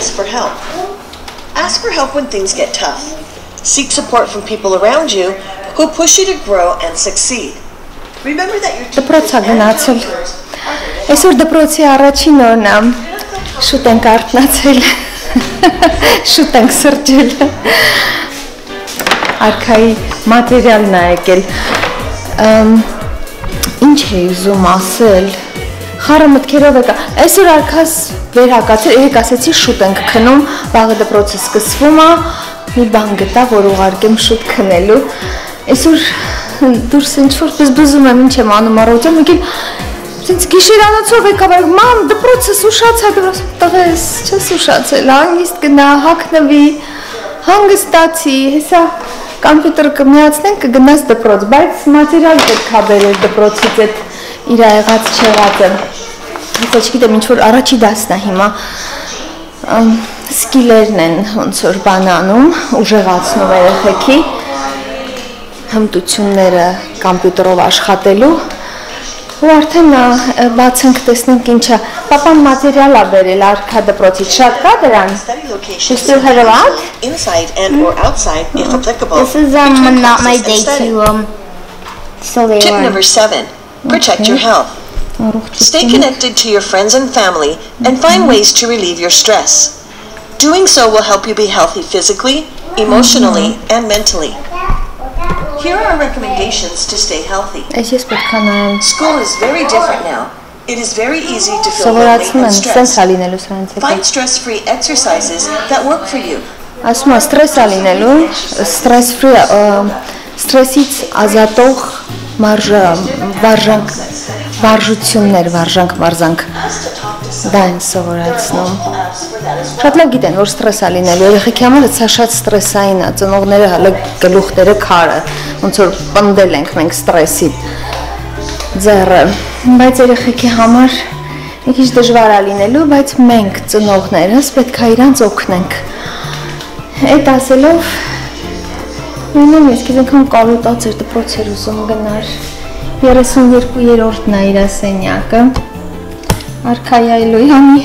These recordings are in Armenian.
ask for help. Ask for help when things get tough. Seek support from people around you who push you to grow and succeed. Remember that your teachers and counselors Այսօր դպրոցի առաջին օրն է, շուտ ենք արթնացել, շուտ ենք սրճել, արքայի մատերիալն է եկել, ինչ է ուզում ասել, խառը մտքերով եկա, այսօր արքաս վերհակացել, երեք ասեցի շուտ ենք քնում, վաղը դպրոցը սկսվում է, մի բան գտա, որ ուղարկեմ շուտ քնելու, այսօր դուրս ինչ-որ բզբզում եմ, ինչ եմ անում առողջան, մեկել Since գիշերանոցով եկա, բայց մամ, դպրոցս ուշացա, տղես, չես ուշացել, հանգիստ գնա, հագնվի, հանգստացի, հեսա կամպյուտերը կմիացնենք, կգնաս դպրոց, բայց մատերիալ պետք է բերել դպրոցից այդ իր եղած չեղածը։ Հեսա չգիտեմ, ինչ-որ առաջի դասն է հիմա, սկիլերն են ոնց որ բան անում, ուժեղացնում երեխեքի, հմտությունները կամպյուտերով աշխատելու, ու արդեն բացենք տեսնենք ինչա Պապան մատերիալ ա բերել արքա դպրոցից շատ կա դրան You still have a lot? Inside and or outside if applicable. This is not my day to slowly Tip learn. number 7. Protect your health. Stay connected to your friends and family and find ways to relieve your stress. Doing so will help you be healthy physically, emotionally, and mentally. Here are recommendations to stay healthy. School is very different now. It is very easy to feel lonely and stressed. Find stress-free exercises that work for you. Ասում ստրես ալինելու, ստրես-free, ստրեսից ազատող վարժություններ, վարժանք, դա են սովորացնում։ Շատ լավ գիտեն, որ ստրես ալինելու, երեխեքի համար սա շատ ստրեսային է, ծնողները հələ գլուխները քարը, ոնց որ պնդել ենք մենք ստրեսի ձեռը, բայց երեխեքի համար մի քիչ դժվար է լինելու, բայց մենք ծնողներս պետք է իրանց օգնենք։ Այդ ասելով, մենամ ես քեզ անգամ կարոտած էր դպրոցեր ուզում գնար, 32-րդն է իր սենյակը, արքայի այլոյանի,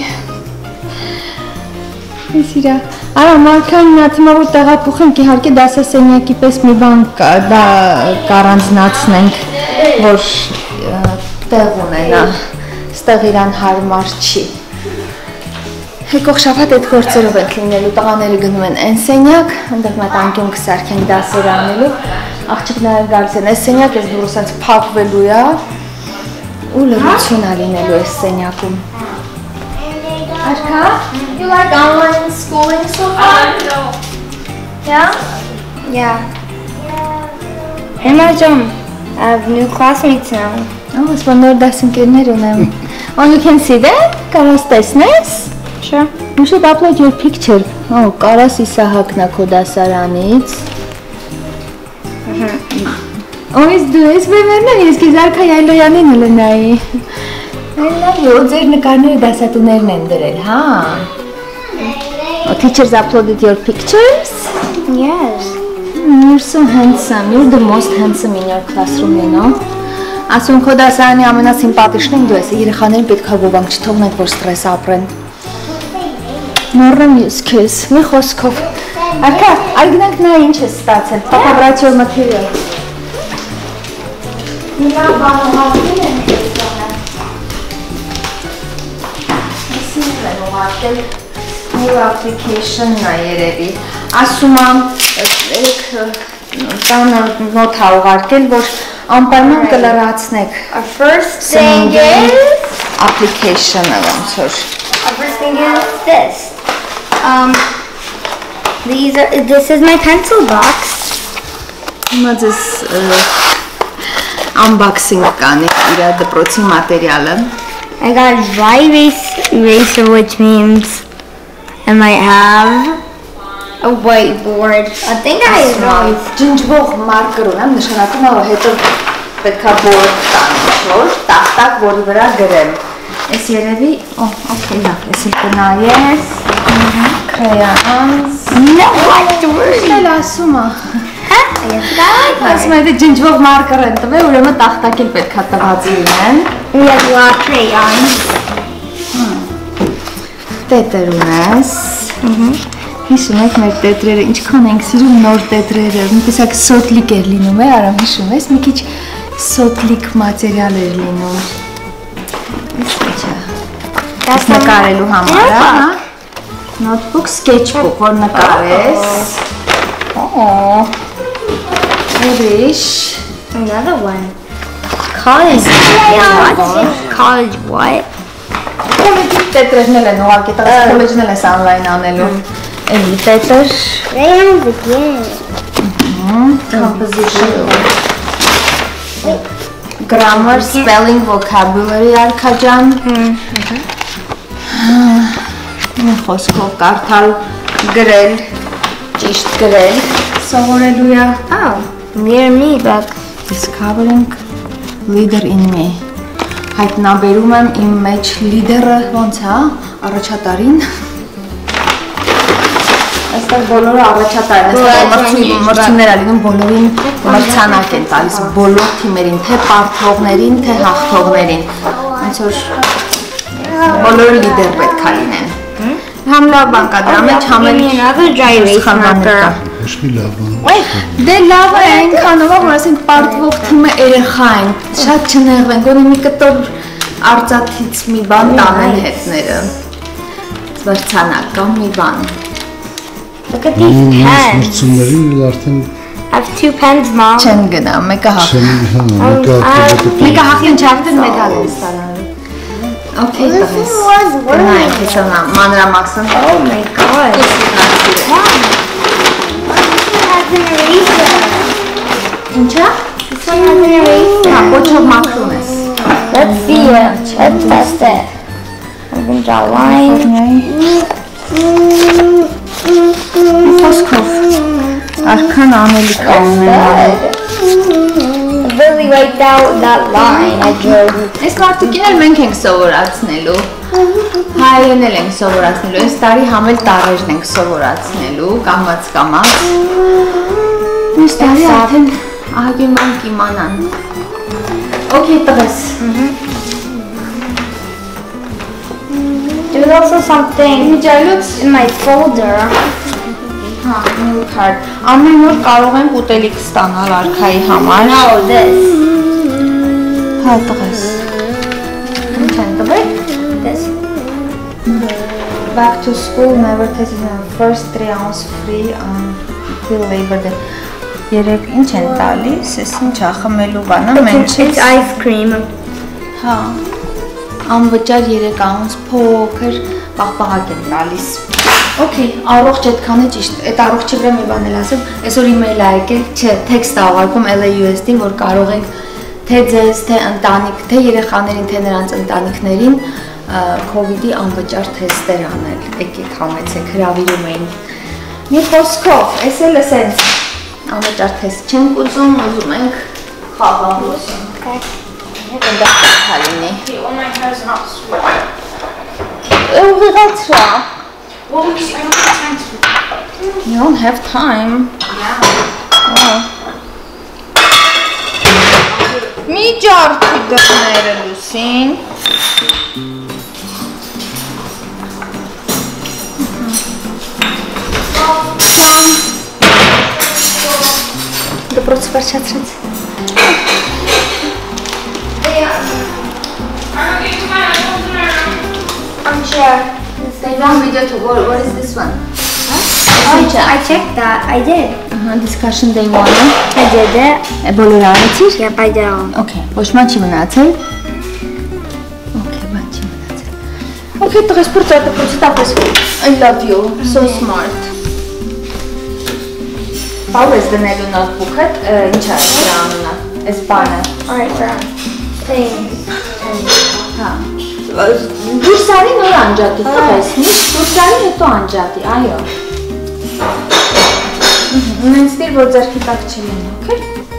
ես իրա, արա մարքային նաթիմա որ տեղափոխենք իհարկե դասասենյակի պես մի բան կառանձնացնենք, որ տեղ ունենա, ստեղ իրան հարմար չի։ Եկող շաբաթ այդ գործերով ենք լինելու, տղաները գնում են այն սենյակ, այնտեղ մետ անկյուն կսարքենք դասեր անելու, աղջիկները գալիս են այս սենյակ, այս դուրս սենց փակվելու է ու լրություն է լինելու այս սենյակում։ Արքա, you like online schooling so far? No. Yeah? Yeah. Hey, Majum, I have new classmates now. Oh, it's one more դասընկերներ ունեմ։ Oh, you can see that? Կարաս տեսնես? Sure. You should upload your picture. Oh, կարաս իսահակն է քո դասարանից։ Oh, ես բեմերն ես քեզ արքայի այլոյանին լնայի։ Այլայո, ձեր նկարները դասատուներն են դրել, հա։ Oh, teachers uploaded your pictures? Yes. You're so handsome. You're the most handsome in your classroom, you know. Ասում քո դասարանի ամենասիմպաթիչն դու ես, երեխաներին պետք է ոմանք չթողնենք, որ ստրես ապրեն։ Նորրեմ ես քեզ, մի խոսքով։ Արքա, այգնանք նա ինչ ես ստացել, պապա բրաց your material։ Նրա բանուհատին են քեզ տողը։ Այսինք են ուղարկել new application-ն է երևի։ Ասում եմ, տանը նոտ հա ուղարկել, որ անպայման կլրացնեք։ Our first thing is application-ը ոնց որ։ Our first thing is this. This is my pencil box. Հիմա ձեզ unboxing կանի իր դպրոցի մատերիալը։ I got a dry eraser, which means I might have a whiteboard. I think I know. Ջնջվող մարկեր ունեմ, նշանակում է, որ հետո պետք է board տանիչ, տախտակ, որի վրա գրեմ։ Ես երևի, okay, լավ, ես էլ կնայես, crayons, whiteboard. Էլ ասում է։ Ասում է, դե ջնջվող մարկեր են տվել, ուրեմն տախտակ էլ պետք է տված լինեն։ We have a lot of crayons. Տետր ունես։ Հիշում եք մեր տետրերը, ինչքան ենք սիրում նոր տետրերը, մի տեսակ սոտլիկ էր լինում է, Արամ հիշում ես, մի քիչ սոտլիկ մատերիալ էր լինում։ Այս նկարելու համար, հա։ Notebook, sketchbook, որ նկարես։ Ուրիշ։ Another one. College what? College what? College տետրերն են ուղղակի, տղաս college-ն ես online անելու։ Էլի տետր։ They have again. Composition. Grammar, spelling, vocabulary արքաջան։ Մի խոսքով կարդալ, գրել, ճիշտ գրել, սովորելու է։ Oh, near me, but Discovering leader in me. Հայտնաբերում եմ իմ մեջ լիդերը ոնց է, առաջատարին։ Այստեղ բոլորը առաջատար են, այստեղ մրցումներ է լինում, բոլորին մրցանակ են տալիս, բոլոր թիմերին, թե պարտվողներին, թե հաղթողներին։ Ոնց որ բոլորը լիդեր պետք է լինեն։ Համ լավ բան կա դրա մեջ, համ էլ another dry erase marker. Ոչ մի լավ բան։ Դե լավ է այնքանով, որ ասենք պարտվող թիմը երեխա են, շատ չնեղվեն, գոնե մի կտոր արծաթից մի բան տանեն հետները, մրցանակ կամ մի բան։ Look at these pens. Մրցումներին արդեն I have 2 pens, Mom. Չեն գնա, մեկը հաղթ։ Մեկը հաղթին չաղթին մեդալ են ստանալու։ Okay, տղես։ Նայք, հեսանա, մանրամաքսն։ Oh my god. Mom, has an eraser. Ինչա։ This one has an eraser. Հա, ոչով մաքրում ես։ Let's see it. Let's test it. I'm gonna draw a line. Խոսքով արքան անելիք ունեն։ Really wiped out that line I drew. Այս մարդիկին էլ մենք ենք սովորացնելու, հայերեն էլ ենք սովորացնելու, այս տարի համել տարերն ենք սովորացնելու, կամաց։ Մյուս տարի արդեն ահագեման կիմանան։ Okay, տղես։ There was also something in my folder. Հա, new card։ Ամեն օր կարող ենք ուտելիք ստանալ արքայի համար։ No, this. Հա, տղես։ Ինչ են տվել։ This. Back to school, never tasted the first 3 ounce free until Labor Day. Երեք ինչ են տալիս, ես ինչ է խմելու բանը, մենք It's ice cream. հա, անվճար 3 ounce փոքր պաղպաղակ են տալիս։ Okay, առողջ այդքան է ճիշտ, այդ առողջի վրա մի բան էլ ասեմ, այսօր email-ը եկել, չէ, text-ը աղարկում LAUSD-ին, որ կարող ենք թե ձեզ, թե ընտանիք, թե երեխաներին, թե նրանց ընտանիքներին COVID-ի անվճար թեստեր անել, եկեք համեցեք, հրավիրում էին։ Մի խոսքով, այս էլ էսենց անվճար թեստ չենք ուզում ենք խաղալ ուզում։ Դա քալինի։ Oh my hair is not sweet. Ուղիղացրա։ Well, because I don't have time to. You don't have time. Yeah. Մի ջարդի դռները լուսին։ Դպրոց վերջացրեց։ I'm sure. They want video to go. What is this one? I checked that. I did. Discussion day 1. I did it. Բոլորը արեցիր։ Yep, I did. Okay, ոչ ման չի մնացել։ Okay, բան չի մնացել։ Okay, տղես պրոցետապես։ I love you. So smart. Պավ ես դնելու նոթբուքը, ինչ է դրա անունը, այս բանը։ Alright, Brown. Thanks. Հա։ Դուրսարի նոր անջատի, տղես, միշտ դուրսարի հետո անջատի, այո։ Ունենց դիր, որ ձերքի տակ չլինի, okay?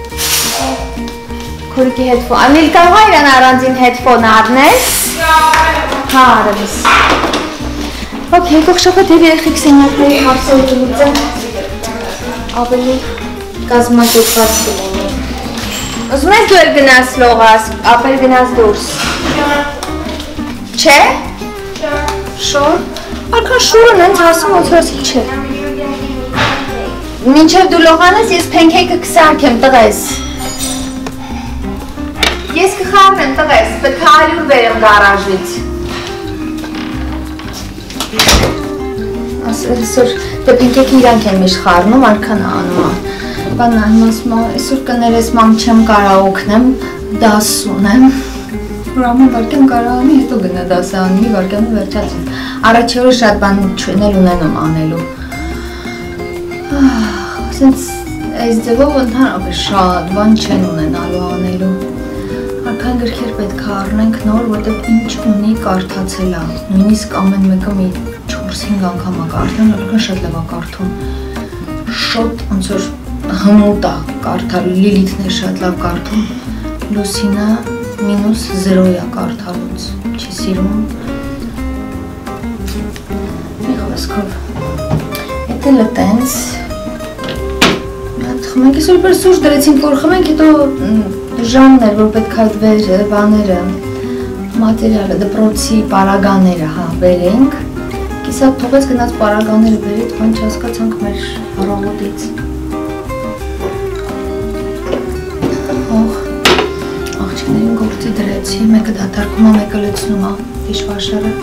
Քորիկի հետֆոն, անել կարող է իրան առանձին հետֆոն առնես։ Հա, արևես։ Okay, եկող շաբաթ և երեխեք սենյակների հարցերը լուծեմ։ Ավելի կազմակերպված կլինի։ Ուզում ես դու էլ գնաս լողաս, ապել գնաս դուրս։ Չէ։ Շոր։ Արքան շուրն հենց ասում ոնց որ չէ։ Մինչև դու լողանես, ես փենքեյքը կսարքեմ, տղես։ Ես կխառնեմ, տղես, պետք է 100 բերեմ գարաժից։ Այսօր դե փենքեյքն իրանք են միշտ խառնում, արքան անում է։ Բան նայում ասում է, այսօր կներես մամ չեմ կարող օգնեմ, դաս ունեմ։ Ուրեմն վարկյան կարողանի, հետո գնա դասանի, վարկյանը վերջացին։ Առաջի օրը շատ բան չունել ունենում անելու։ Ասենց այս ձևով ընդհանրապես շատ բան չեն ունենալու անելու։ Արքան գրքեր պետք է առնենք նոր, որտեղ ինչ ունի կարդացել է։ Նույնիսկ ամեն մեկը մի 4-5 անգամ է կարդում, արքան շատ լավ է կարդում։ Շատ ոնց որ հմուտ է կարդալու, Լիլիթն է շատ լավ կարդում։ Լուսինը -0 է կարդալուց, չի սիրում։ Մի խոսքով, հետ էլ տենց, խմենք այսօր բեր սուրճ դրեցինք, որ խմենք, հետո ժամն էր, որ պետք է այդ վերը, բաները, մատերիալը, դպրոցի պարագաները, հա, բերենք, կիսատ թողեց գնաց պարագաները բերից, բան չհասկացանք մեր առավոտից։ Աղջիկներին գործի դրեցի, մեկը դատարկում է, մեկը լցնում է դիշվաշերը։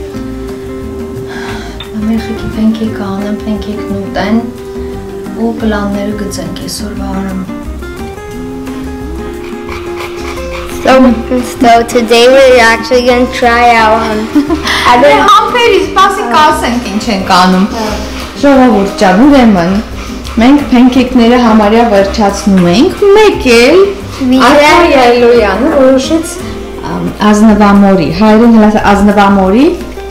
Մեր խիքի փենքեյքը անեմ, փենքեյքն ուտեն ու պլանները գծենք այսօրվա արեմ։ So today we're actually going to try out Համբերից պասի կասենք ինչ ենք անում։ Ժողովուրդ ջան, ուրեմն մենք փենքեյքները համարյա վերջացնում ենք, մեկ էլ Արքան Ելոյանը որոշեց ազնվամորի, հայերեն հելաս ազնվամորի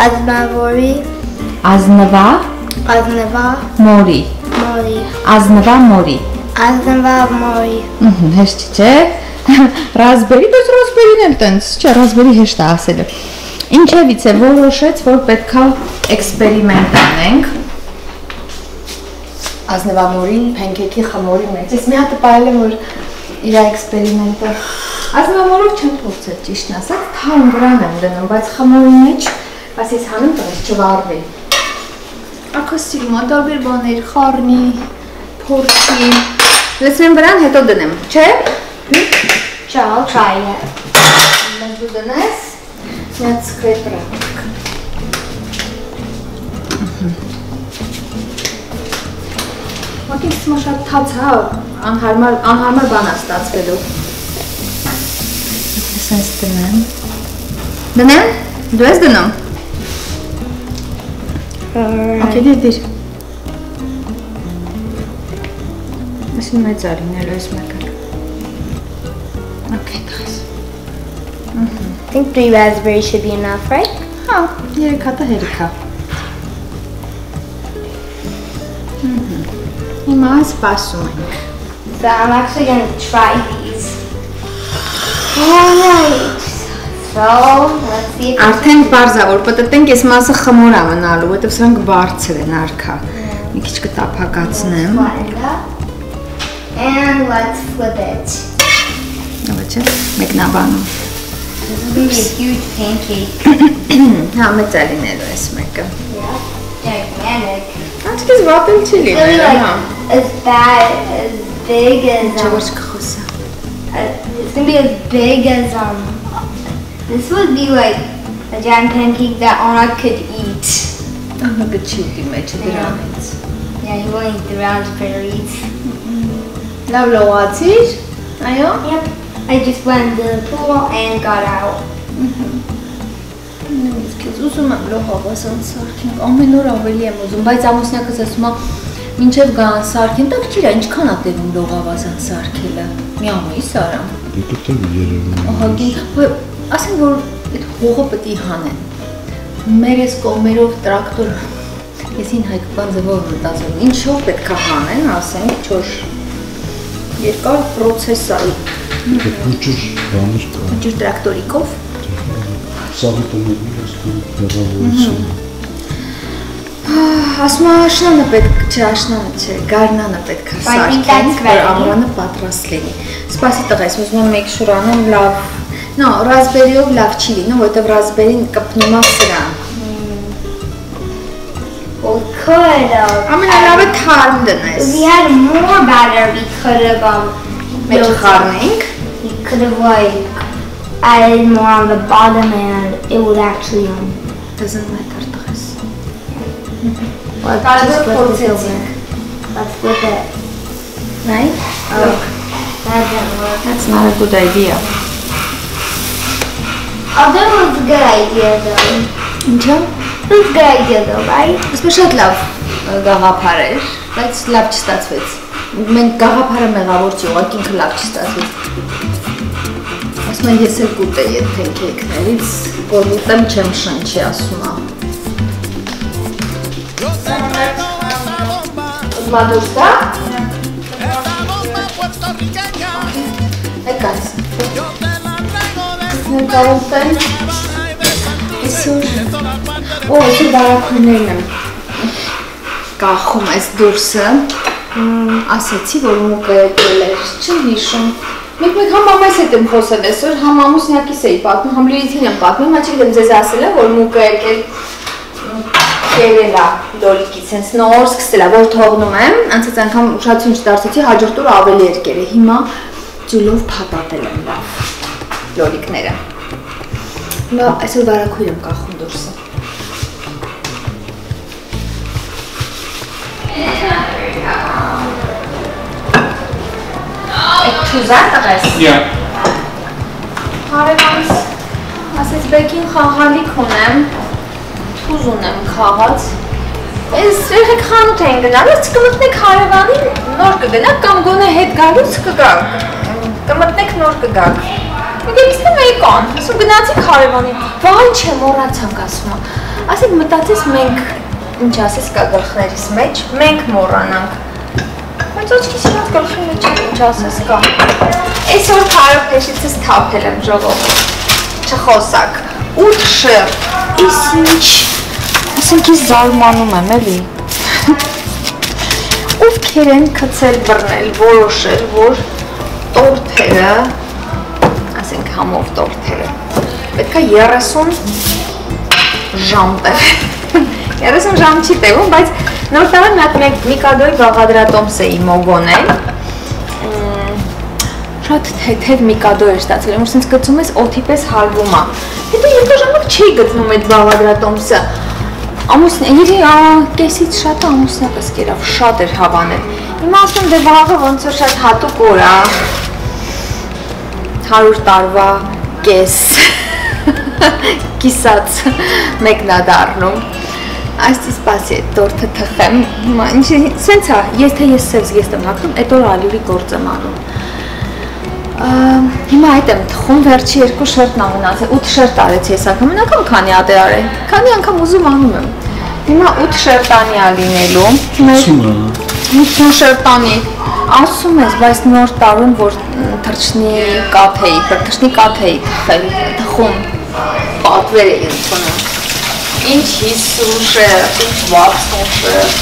Ազնվամորի հեշտ չէ, ռազբերի, բայց ռազբերին էլ տենց, չէ, ռազբերի հեշտ է ասելը։ Ինչևից է որոշեց, որ պետք է էքսպերիմենտ անենք ազնվամորին, փենքեյքի խմորի մեջ։ Ես մի հատ պահել եմ, որ իր էքսպերիմենտը ազնվամորով չեմ փորձել ճիշտն ասած, թարմ վրան եմ դնում, բայց խմորի մեջ, բայց ես հանում տղես չվարվի։ Ակա սիրում է տարբեր բաներ, խառնի, փորձի, լցնեմ վրան, հետո դնեմ, չէ։ I'll try it. Մենք դու դնես, միած սկրեպրը։ Մակից սմա շատ թաց հա, անհարմար բան է ստացվելու։ Սենց դնեմ։ Դնեմ? Դու ես դնում? Okay, դիր։ Այսին մեծ արինել այս մեկը։ Okay, guys. I think 3 raspberries should be enough, right? Oh, երեքատը հերիքա։ Հիմա սպասում ենք։ So I'm actually going to try these. Alright. So, let's see if Արդեն բարձա, որ պտտենք ես մասը խմոր է մնալու, որտև սրանք բարձր են արքա։ Մի քիչ կտափակացնեմ։ And let's flip it. Ոչ է, մեկնաբանում։ This is going to be a huge pancake. Հա, մեծ է լինելու այս մեկը։ Yeah, gigantic. Աչքից վատել չի It's going to be լինելու, հա։ like as big as Չորս կխոսա։ it's going to be as big as this would be like a giant pancake that Anna could eat. Ահա գչի ուտի մեջը դրանից։ Yeah, you won't eat the raspberries. Լավ լողացիր, այո։ Yep. I just went to the pool and got out. Նույնիսկ ես ուզում եմ լողավազ անսարքենք, ամեն օր ավելի եմ ուզում, բայց ամուսնյակս ասում է մինչև գան սարքեն, տակ ջիրա ինչքան է տևում լողավազ անսարքելը, մի ամիս արամ։ Դուք երևում։ Ահա, ասենք որ այդ հողը պետք է հանեն։ Մեր այս կողմերով տրակտոր, ես ին հայկական ձևով մտածում, ինչով պետք է հանեն, ասենք, չոր երկար պրոցես է։ Փոճր բաներ կա։ Փոճր տրակտորիկով։ Սաղի տոների հեռավորություն։ Ասում է աշնանը պետք չէ, աշնանը չէ, գարնանը պետք է սարքենք, որ ամռանը պատրաստ լինի։ Սպասի տղես, ուզում եմ մեկ շուր անեմ լավ, նո, ռազբերիով լավ չի լինում, որտեղ ռազբերին կպնում է սրան։ could have. Ամենալավը թարմ դնես։ If we had more batter, we could have Մեջ խառնենք։ we could have like added more on the bottom and it would actually Doesn't matter տղես։ just flip it over. Let's flip it. Right? Oh, that didn't work. That's not a good idea. Oh, that was a good idea though. Ինչա՞։ It was a good idea though, right? Այսպես շատ լավ գաղափար էր, բայց լավ չստացվեց։ Մենք գաղափարը մեղավոր չի, ուղղակի ինքը լավ չստացվեց։ Ասում եմ ես էլ կուտեի այդ փենքեքներից, որ ուտեմ չեմ շնչի, ասում եմ։ Մադուստա։ Եկած։ Ներկայացնեմ։ Այսօր բարակույրներն եմ կախում այս դուրսը, ասեցի, որ մուկը եկել էր, չեմ հիշում։ Մեկ համ մամայս հետ եմ խոսել այսօր, համ ամուսնյակիս էի պատմում, համ Լիլիթին եմ պատմում, հաճիկ եմ ձեզ ասել եմ, որ մուկը եկել կերել է լոլիկից, հենց նոր սկսել է, որ թողնում եմ, անցած անգամ ուշադրություն չդարձեցի, հաջորդ օրը ավելի երկեր է, հիմա ջուլով փաթաթել եմ լավ լոլիկները։ Հիմա այսօր բարակույր եմ կախում դուրսը։ Չուզար տղես։ Հարևանս ասեց բեկին խաղալիք ունեմ, թուզ ունեմ քաղած։ Ես երեխեք խանութ էին գնալ, ես կմտնեք հարևանին նոր կգնակ կամ գոնե հետ գալուց կգակ, կմտնեք նոր կգակ։ Եկիստեմ էիկան, ասում գնացիք հարևանին, վայ չեմ մոռացանք ասում, ասեք մտածես մենք, ինչ ասես կա գլխներիս մեջ, մենք մոռանանք, բայց ոչքիս իրաց գլխի մեջ ինչ ասես կա, այսօր քարով փեշիցս թափել եմ ժողով, չխոսակ, 8 շերտ, իս ինչ, ասենք ես զարմանում եմ էլի, ովքեր են քցել բռնել, որոշել, որ տորթերը, ասենք համով տորթերը, պետք է 30 ժամ տեղ, 30 ժամ չի տևում, բայց նոր տարան միկադոյի բաղադրատոմս էի մոգոնել, շատ թեթև միկադո էր ստացել, որ սենց գծում ես օթի պես հալվում է, հետո երկու ժամանակ չի գտնում այդ բաղադրատոմսը, կեսից շատը ամուսնյակս կերավ, շատ էր հավանել, հիմա ասում դե վաղը ոնց որ շատ հատուկ օր է, 100 տարվա կես կիսած մեկնադառնում Այսպես սպասի այդ տորթը թխեմ Սենց է, ես թե ես սևզ ես եմ հակնում, այդ օր ալյուրի գործ եմ անում Հիմա այդ եմ թխում, վերջի 2 շերտն ամնացել, 8 շերտ արեցի ես անգամ, անգամ քանի հատ է արել, քանի անգամ ուզում անում եմ Հիմա 8 շերտանի է լինելու 50 շերտանի Ասում ես, բայց նոր տարում, որ թրջնի կաթ էի թխում, պատվեր էի ընդունում Ինչ 50 շերտ, ինչ 60 շերտ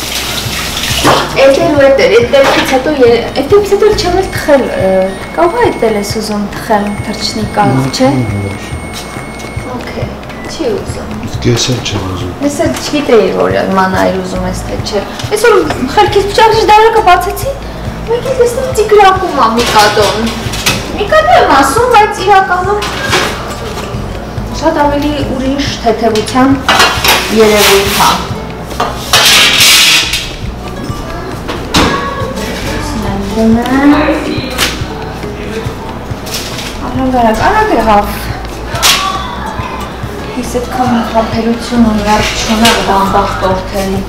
Էդելու էդ էր, այդ դեպքից հետո չեմ էլ թխել, կարող է էդել ես ուզում թխել թրջնի կաթ, չէ? Okay, չի ուզում Ես էլ չեմ ուզում Ես էլ չգիտեի, որ մանայր ուզում ես թե չէ Այսօր խելքից պճարիչ դարակը բացեցի Մեկ ես ես նիցի գրակում ա միկադոն Միկադո եմ ասում, բայց իրականում շատ ավելի ուրիշ թեթևության երևույթ է Արագ եղավ Ես այդքան հապերություն ու լարկ չունեմ դանդաղ տորթերի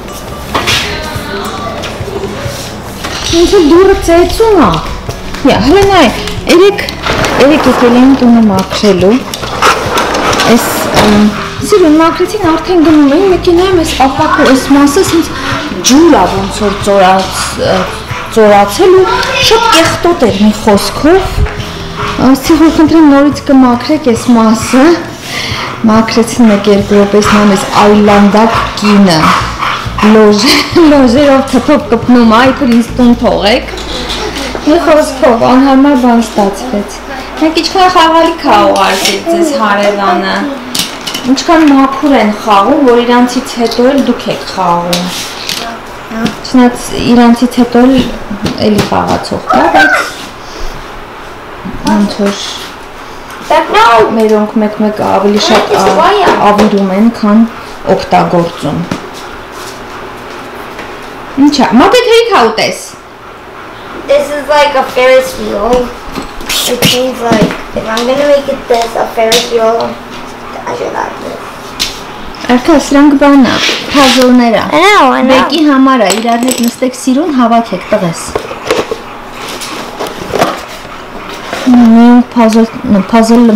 Ինչ է դուրը ծեծում է Հլը նայ, երեք եկել էին տունը մաքրելու Այս սիրուն մաքրեցին արդեն գնում էին Մեկի նայում ես ապակու այս մասը սենց ջուր է ոնց որ ծորացել ու շատ կեղտոտ էր մի խոսքով Ասի որ խնդրեմ նորից կմաքրեք այս մասը Մաքրեցին 1-2 րոպեից նայում ես այլանդակ կինը Լոժերով թփով կպնում այդուր ինձ տուն թողեք Մի խոսքով անհարմար բան ստացվեց Մենք իչքան խաղալիք է ուղարկեց ձեզ հարևանը ինչքան մաքուր են խաղում, որ իրանցից հետո էլ դուք եք խաղում։ Չնայած իրանցից հետո էլի խաղացող կա, բայց ոնց որ մերոնք մեկ-մեկը ավելի շատ ավիրում են, քան օգտագործում։ Ինչա, մատե թե իքա ուտես։ This is like a Ferris wheel. It seems like if I'm gonna make it this, a Ferris wheel, I should have this. Արքա, սրանք բանա, փազլները։ I know. Մեկի համար է, իրար հետ նստեք սիրուն, հավաքեք, տղես։ Փազլ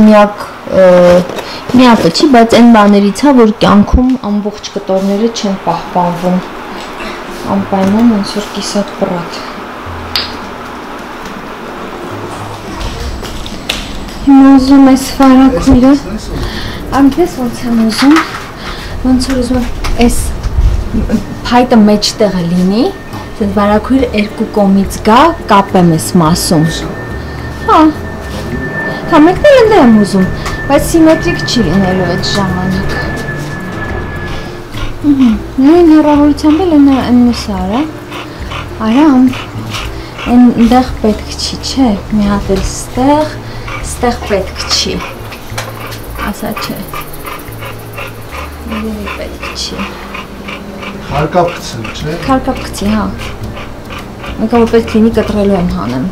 միակը չի, բայց այն բաներից է, որ կյանքում ամբողջ կտորները չեն պահպանվում։ Անպայման ոնց որ կիսատ պռատ։ Հիմա ուզում ես վարակույրը, անգես ոնց եմ ուզում, ոնց որ ուզում ես փայտը մեջտեղը լինի, դες վարակույրը երկու կողմից գա, կապեմ ես մասում։ Հա, մեկն էլ ընդ եմ ուզում, բայց սիմետրիկ չի լինելու այդ ժամանակ։ Նույն հեռավորությամբ էլ այնպես արա, արամ, այնտեղ պետք չի, չէ, մի հատ էլ ստեղ պետք չի, ասա չէ, իրերի պետք չի։ Քարկապ գցեմ, չէ։ Քարկապ գցի, հա, մեկը որ պետք լինի կտրելու եմ հանեմ։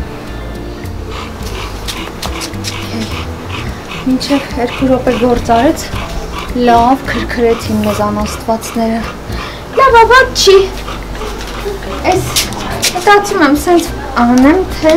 Մինչև 2 րոպե գործ արեց, լավ քրքրեցին մեզ անաստվածները։ Լավ, ված չի։ Այս մտածում եմ սենց անեմ, թե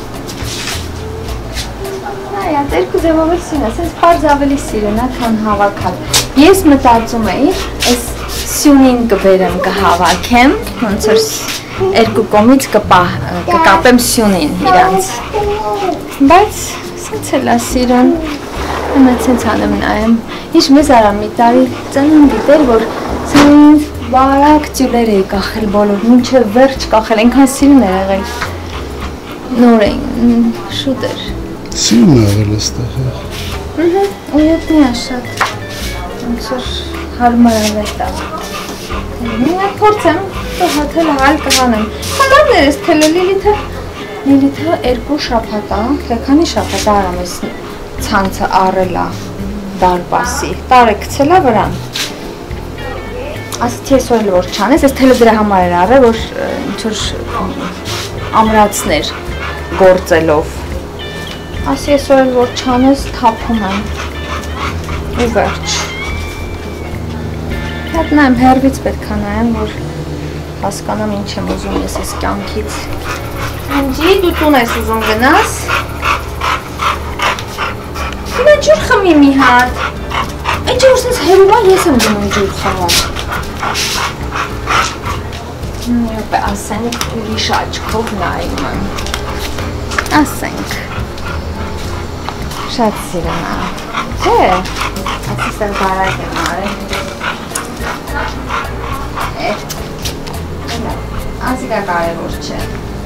այա, երկու ձևավոր սիրն է, սենց պարզ ավելի սիրն է, քան հավաքալ։ Ես մտածում էի, այս սյունին կբերեմ, կհավաքեմ, ոնց որ երկու կողմից կկապեմ սյունին իրանց։ Բայց սենց էլ է սիրն։ Mən sənց anım nəyəm. Heç մեզ արա մի տարի ծնունդի դեր, որ սենց բարակ ջուրեր էի կախել բոլոր, մինչև վերջ կախել, ենքան սիրուն էր եղել։ Նոր էին, շուտ էր։ Սիրուն է եղել էստեղ, հա։ Ու ետնի է շատ, ոնց որ հարմար եղել տա։ Մինակ փորձեմ, հաթել հալ կհանեմ։ Հալավներ ես թելը Լիլիթը 2 շաբաթա, քանի շաբաթա արամ ես ցանցը առելա դարպասի, տարը գցելա վրան։ Ասի ես որ որ չանես, ես թելը դրա համար էր առել, որ ինչ-որ ամրացներ գործելով։ Ասի ես որ չանես, թափում եմ։ Ու վերջ։ Հետ նայեմ, հեռվից պետք է նայեմ, որ հասկանամ ինչ եմ ուզում ես այս կյանքից։ Անջի, դու տուն ես ուզում գնաս։ Նա ջուր խմի մի հատ, այն ջուր սենց հերում է, ես եմ գնում ջուր խմում։ Նյոպե, ասենք ուրիշ աչքով նայում եմ։ Ասենք։ Շատ սիրում է։ Չէ, ասես էլ բարակ եմ արել։ Ասիկա կարևոր չէ։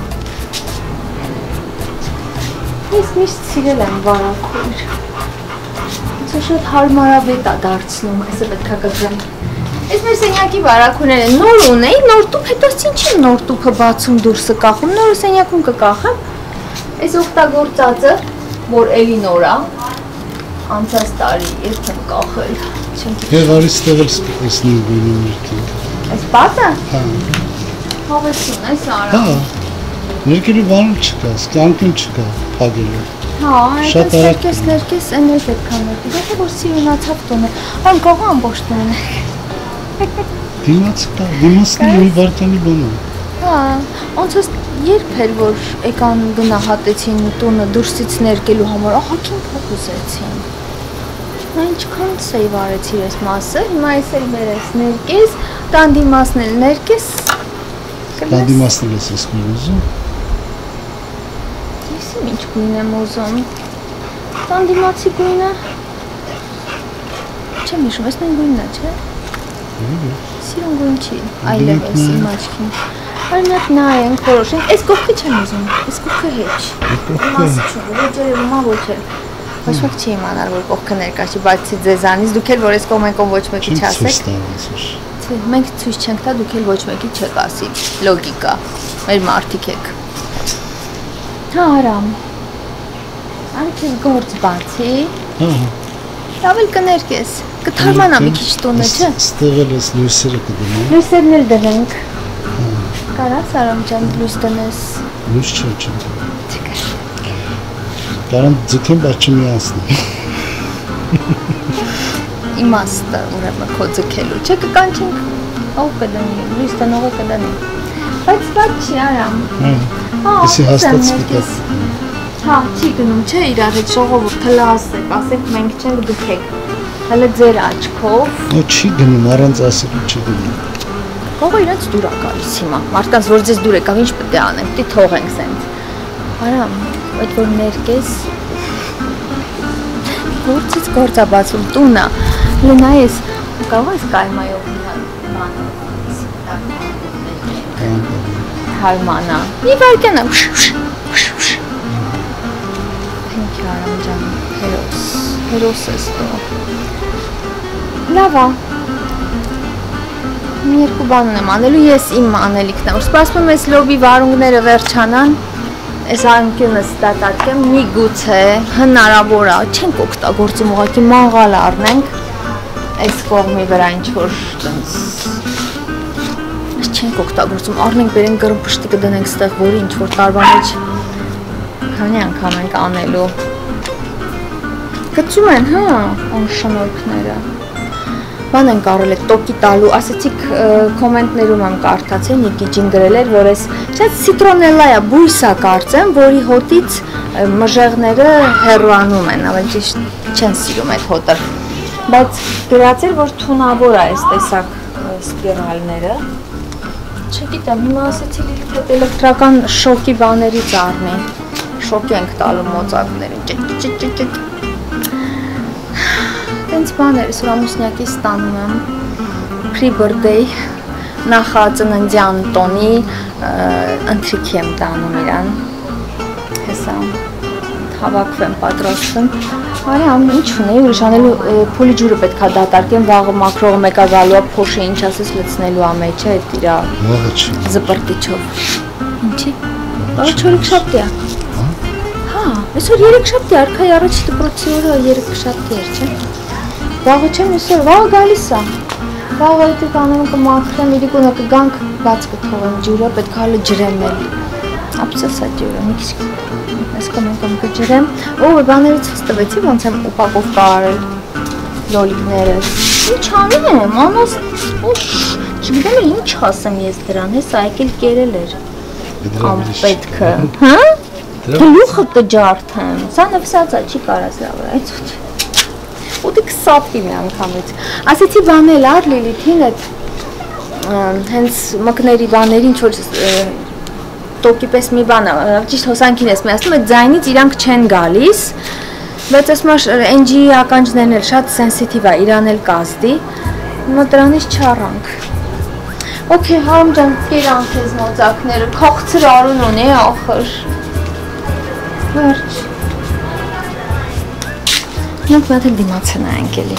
Ես միշտ սիրել եմ վարակույր։ Շատ հարմարավետ է դարձնում, այսը պետք է կգրեմ։ Այս մեր սենյակի վարակույրները նոր ունեի, նոր տուփ, հետո ինչի նոր տուփը բացում դուրսը կախում, նորը սենյակում կկախեմ։ Այս օգտագործածը, որ էլի նոր է, անցած տարի երբ եմ կախել։ Եվ արի ստեղ այս նույն գույնում երկին։ Այս պատը։ Հա։ Հավեսուն, այս արա։ Հա։ Ներկերի բանում չկա, կյանքում չկա, փագելու։ Հա, այդպես ներկես այն էլ պետք է ներկի, եթե որ սիրունացավ տունը, այն կողը ամբողջ տունն է։ Դիմացն մի վարկանի բան է։ Հա, ոնց ես երբ էր որ եկան գնահատեցին տունը դուրսից ներկելու համար, ահագին փող ուզեցին։ Նա ինչքան սեյվ արեցիր այս մասը, հիմա այս էլ բերես ներկես, տան դիմացն էլ ներկես։ Տան դիմացն էլ ես ուզում։ Ինչ գույն եմ ուզում։ Տան դիմացի գույնը։ Չեմ հիշում, այս նույն գույնն է, չէ։ Սիրուն գույն չի, այլևս իմ աչքին։ Այլ մի հատ նայենք, որոշենք, այս կողքը չեմ ուզում, այս կողքը հեչ։ Մասը չունի, ոչ երևում է ոչ էլ։ Ոչ մեկ չի իմանալ, որ կողքը ներկա չի, բացի ձեզանից, դուք էլ որ այս կողմեն կողմ ոչ մեկի չասեք։ Մենք ցույց չենք տա, դուք էլ ոչ մեկի չեք ասի։ Լոգիկա։ Մեր մարդիկ եք։ Հա, Արամ։ Անքես գործ բացի։ Լավ էլ կներկես։ Կթարմանա մի քիչ տունը, չէ։ Ստեղ էլ էս լույսերը կդնեմ։ Լույսերն էլ դնենք։ Կարաս Արամ ջան լույս դնես։ Լույս չէ։ Կարան ձգեմ, բայց չմիացնեմ։ Իմաստը ուրեմն քո ձգելու, չէ կկանչենք, ով կդնի, լույս տնողը կդնի։ Բայց բաց չի Արամ։ Էսի հաստատ սպիտակ։ Հա, չի գնում, չէ իրար հետ ժողովուրդը լասեք, ասեք մենք չենք դուքեք։ Հələ ձեր աչքով։ Չի գնում, առանց ասելու չի գնում։ Ողը իրաց դուր է գալիս հիմա։ Մարդկանց որ ձեզ դուր եկավ, ինչ պետք է անենք, դի թողենք սենց։ Արամ, այդ որ ներկես գործից գործ է բացում տունը։ Լնայես, կարող ես կայմայով մի հատ բան հարմանա։ Մի վարքան է։ Thank you Արամ ջան, հերոս ես դու։ Լավ է։ Մի երկու բան ունեմ անելու, ես իմ անելիքն եմ, որ սպասում ես լոբի վարունգները վերջանան, այս անկյունը ստատատկեմ, մի գուցե հնարավոր է, չենք օգտագործում ուղղակի մաղալ առնենք, այս կողմի վրա ինչ-որ չենք օգտագործում, առնենք բերենք գրմպշտի կդնենք ստեղ, որի ինչ-որ տարվա մեջ քանի անգամ ենք անելու։ Գծում են, հա, անշնորհքները։ Բան ենք արել է տոկի տալու, ասեցիք կոմենտներում եմ կարդացել, Նիկիջին գրել էր, որ ես շատ սիտրոնելա է, բույս է կարծեմ, որի հոտից մժեղները հեռանում են, ավելի ճիշտ չեն սիրում այդ հոտը։ Բայց գրած էր, որ թունավոր է այս տեսակ սպիրալները։ Չգիտեմ, հիմա ասեցի լիլիթ էլեկտրական շոկի բաներից առնի, շոկի ենք տալու մոծակներին, ճիչ։ Տենց բաներ, սուր ամուսնյակի ստանում եմ, pre-birthday, նախածննդյան տոնի ընթրիքի եմ տանում իրան, հեսա, հավակվեմ, պատրաստում, արի ինչ ունեի, ուրիշ անելու փոլի ջուրը պետք է դատարկեմ, վաղը մակրողը մեկա գալու է փոշը ինչ ասես լցնելու ամեջը, այդ իրա զպրտիչով, ինչի, վաղը չորեքշաբթի է, հա, այսօր երեքշաբթի, արքայի առաջ դպրոցի օրը երեքշաբթի էր, չէ? Վաղը չեմ ուսոր, վաղը գալիս է, վաղը այդի կանեմ կմաքրեմ, իրիկունը կգանք բաց կթողեմ ջուրը, պետք հալը ջրեմ էլ, ապսես է ջուրը, մի քիչ ես կոմենտում կջրեմ, ով է բաները ցույց տվեցի, ոնց եմ ուպակովկա արել լոլիկներս, ինչ անեմ, անոս, չգիտեմ էլ ինչ ասեմ ես դրան, հեսա եկել կերել էր, ամպետքը, հա? Գլուխը կջարդեմ, սա նվսած է, չի կարաս լավ է, այդ ոչ ուտի կսապվի մի անգամից, ասեցի բանել ար լիլիթին այդ հենց մկների բաների ինչ-որ տոկի պես մի բան, ճիշտ հոսանքին ես մի ասում, այդ ձայնից իրանք չեն գալիս, բայց ասում NG ականջներն էլ շատ սենսիտիվ է, իրան էլ կազդի, հիմա դրանից չառանք։ Okay, Հարամ ջան, կերանք ես մոծակները, քողցր արուն ունի ախր, վերջ։ Մենք մատ էլ դիմացը նայենք էլի։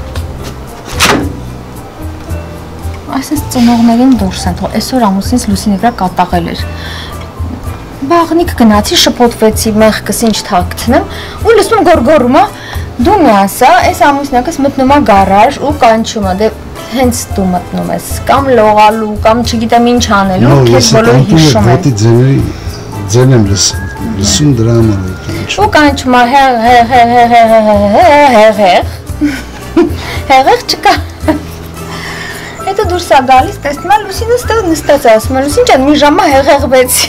Այսպես ծնողներին դուրս են թող, այսօր ամուսինս լուսինի վրա կատաղել էր։ Բաղնիկ գնացի, շփոթվեցի, մեղքս ինչ թաքցնեմ, ու լսում գորգորում է, դու մի ասա, այս ամուսնակս մտնում է գարաժ ու կանչում է, դե հենց դու մտնում ես, կամ լողալու, կամ չգիտեմ ինչ անելու, քեզ բոլորը հիշում են։ Ոտի ձեն եմ լսում դրա համար ու կանչում է հեղեղ չկա։ Հետո դուրս է գալիս, տեսնում է Լուսինը ստեղ նստած ասում է, Լուսին ջան, մի ժամա հեղեղվեցի։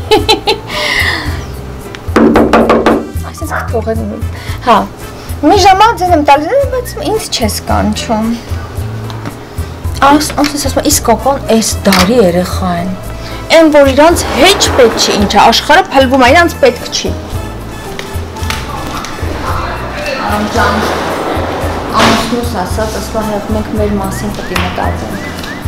Այսպես կթողեն, հա, մի ժամա ձեն եմ տալիս, բայց ինձ չես կանչում։ Ասես ասում է, իսկ կոկոն այս դարի երեխա են, են որ իրանց հեչ պետք չի, ինչ է, աշխարհը փլվում է, իրանց պետք չի։ Արամ ջան, ամուսնուս ասած, ասում է, մենք մեր մասին պետք է մտածենք։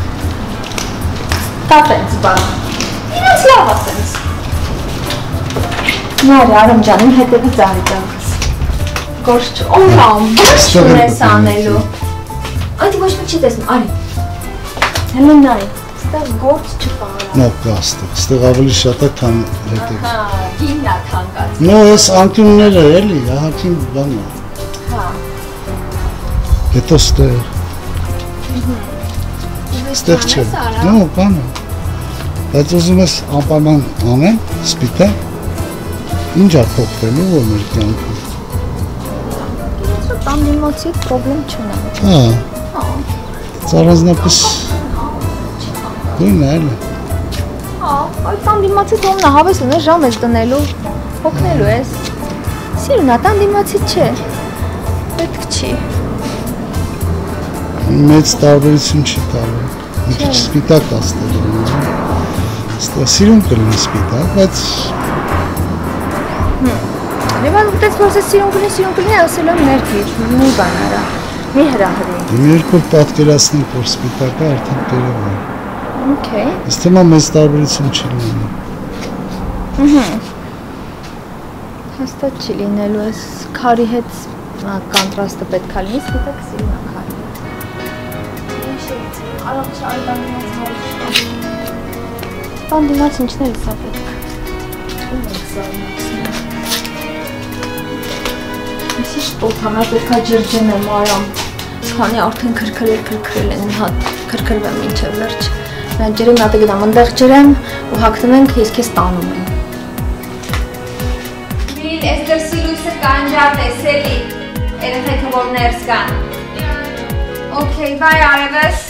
Տապենց բան, իրենց լավ ասենց։ Նարի, Արամ ջան, իմ հետևից արի ջանքս։ Գործ օրամ, ոչ ունես անելու։ Այդ ոչ մի չի տեսնում, արի։ Հələ նայ, ստեղ գործ չկա։ Նո, կա ստեղ ավելի շատ է, քան հետը։ Հա, գինն է թանկած։ Նո, այս անկյունները էլի, ահագին բան է։ Հա։ Հետո ստեղ։ Ստեղ չէ։ Նո, բան է։ Բայց ուզում ես անպայման անեն, սպիտակ։ Ինչ է փոխվելու որ մեր կյանքում։ Տան դիմացի պրոբլեմ չունեմ։ Հա։ Ծառազնապես գույն է էլի։ Հա, այդ տան դիմացի թողնա, հավես ունես ժամ ես դնելու, հոգնելու ես։ Սիրունա, տան դիմացի չէ, պետք չի։ Մեծ տարբերություն չի տալու։ Մի քիչ սպիտակ աստել։ Ստեղ սիրուն կլինի սպիտակ, բայց Լևան ուտեց որ ես սիրուն կլինի, ասել եմ ներքիչ, մի բան արա, մի հրահրի։ Մի երկու պատկերացնենք որ սպիտակը արդեն տերև է։ Okay։ Ըստ եմա մեծ տարբերություն չի լինի։ Հաստատ չի լինելու, այս քարի հետ կոնտրաստը պետք է լինի, սպիտակ սիրուն է քարի։ Արավ չայտան դիմաց Տան դիմաց ինչներ է սա պետք։ Ում եք զարմացնում։ Ինչի շտոտ համար պետք է ջրջենեմ արամ։ Քանի արդեն քրքրել են, հատ քրքրվեմ մինչև վերջ։ Նա ջրեմ հատը գնամ, ընդեղ ջրեմ ու հագնենք, ես քեզ տանում եմ։ Մին, ես դրսի լույսը կանջատ ես, էլի, երեխեքը որ ներս կան։ Okay, bye արևես։